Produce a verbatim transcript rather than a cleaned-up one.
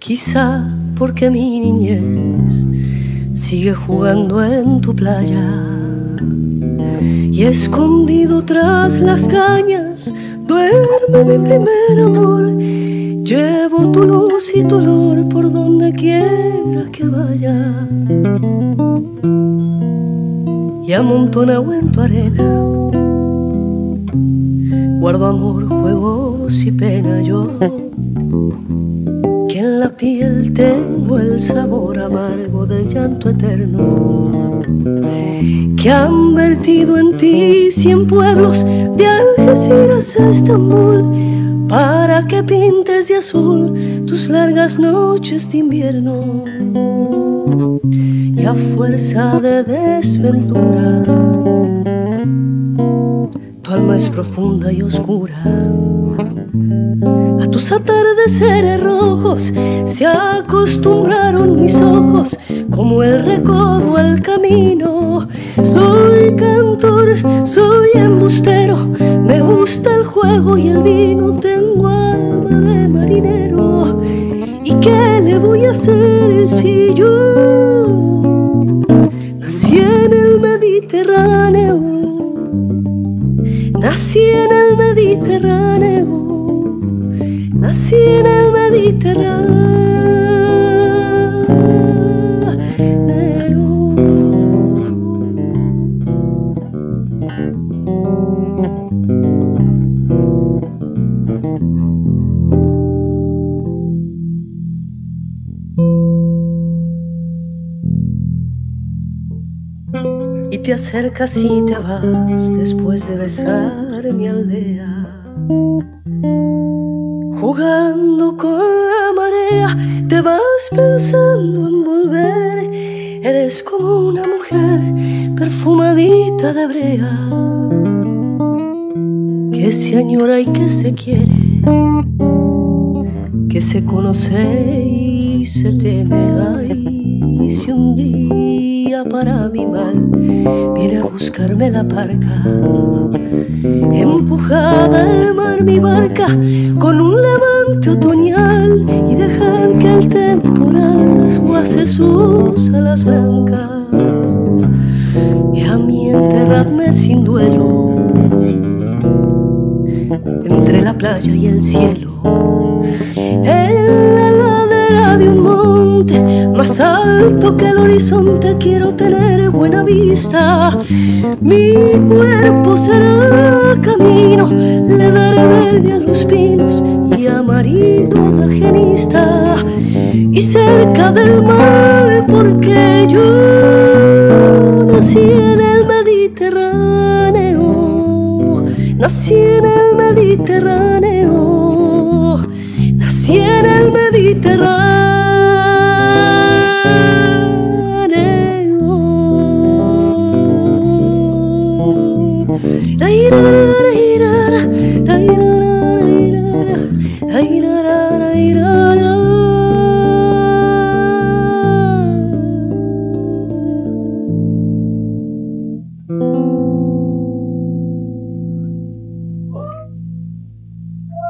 Quizá porque mi niñez sigue jugando en tu playa y escondido tras las cañas duerme mi primer amor. Llevo tu luz y tu olor por donde quiera que vaya y amontonado en tu arena guardo amor, juegos y pena. Yo que en la piel tengo el sabor amargo del llanto eterno, que han vertido en ti cien pueblos de Algeciras a Estambul, para que pintes de azul tus largas noches de invierno. Y a fuerza de desventura tu alma es profunda y oscura. A tus atardeceres rojos se acostumbraron mis ojos, como el recodo al camino. Soy cantor, soy embustero, me gusta el juego y el vino, tengo alma de marinero. ¿Y qué le voy a hacer si yo nací en el Mediterráneo? Nací en el Mediterráneo. Nací en el Mediterráneo. Y te acercas y te vas después de besar mi aldea, jugando con la marea, te vas pensando en volver. Eres como una mujer perfumadita de brea, que se añora y que se quiere, que se conoce y se teme. Ay, si un día para mi mal viene a buscarme la parca, empujada al mar mi barca con un levante otoñal, y dejar que el temporal desguace sus alas blancas, y a mí enterradme sin duelo entre la playa y el cielo, en la ladera de un monte más alto que el horizonte. Quiero tener buena vista, mi cuerpo será camino, le daré verde a los pinos y amarillo a la genista, y cerca del mar, porque yo nací en el Mediterráneo. Nací en el Mediterráneo. Nací en el Mediterráneo.